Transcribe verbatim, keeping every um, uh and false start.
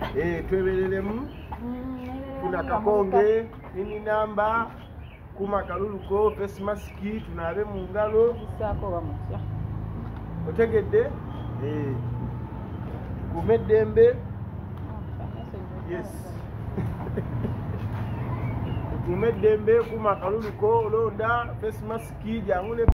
Eh, twebereremu funa kakonge nini namba kuma kaluluko face mask tunabe mu ngalo Bisako bamutya. otegedde eh kumeddembe yes kumeddembe kuma kaluluko londa face mask jangu ne